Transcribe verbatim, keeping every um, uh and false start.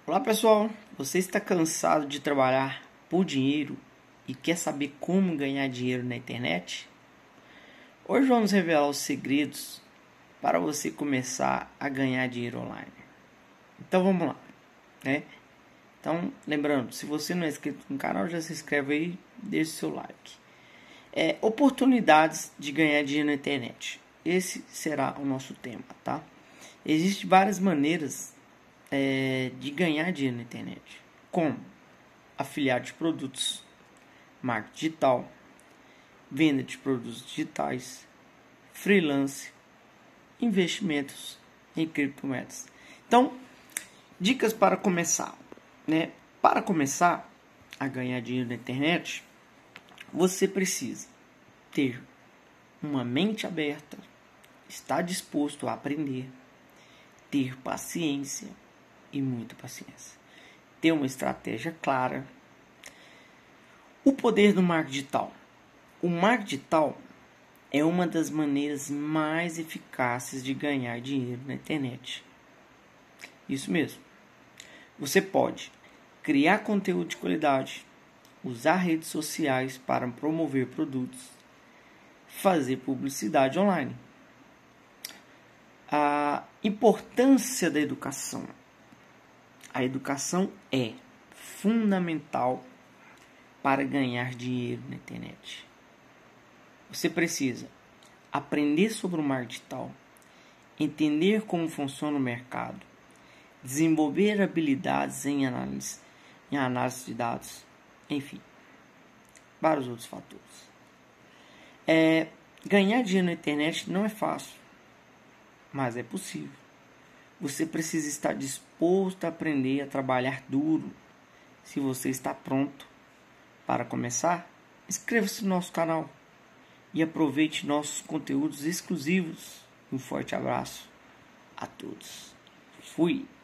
Olá pessoal, você está cansado de trabalhar por dinheiro e quer saber como ganhar dinheiro na internet? Hoje vamos revelar os segredos para você começar a ganhar dinheiro online. Então vamos lá, né? Então, lembrando, se você não é inscrito no canal, já se inscreve aí, deixa o seu like. É, oportunidades de ganhar dinheiro na internet. Esse será o nosso tema, tá? Existem várias maneiras é, de ganhar dinheiro na internet, como afiliado de produtos, marketing digital, venda de produtos digitais, freelance, investimentos em criptomoedas. Então, dicas para começar, né? Para começar a ganhar dinheiro na internet, você precisa ter uma mente aberta, estar disposto a aprender, ter paciência e muita paciência, ter uma estratégia clara. O poder do marketing digital. O marketing digital é uma das maneiras mais eficazes de ganhar dinheiro na internet. Isso mesmo. Você pode criar conteúdo de qualidade, usar redes sociais para promover produtos, fazer publicidade online. A importância da educação. A educação é fundamental para ganhar dinheiro na internet. Você precisa aprender sobre o marketing digital, entender como funciona o mercado, desenvolver habilidades em análise, em análise de dados, enfim, vários outros fatores. É, ganhar dinheiro na internet não é fácil, mas é possível. Você precisa estar disposto a aprender a trabalhar duro. Se você está pronto para começar, inscreva-se no nosso canal e aproveite nossos conteúdos exclusivos. Um forte abraço a todos. Fui!